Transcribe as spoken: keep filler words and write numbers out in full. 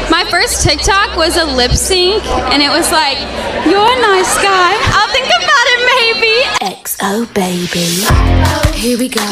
My first TikTok was a lip sync, and it was like, "You're a nice guy. I'll think about it, maybe." X O baby. Here we go.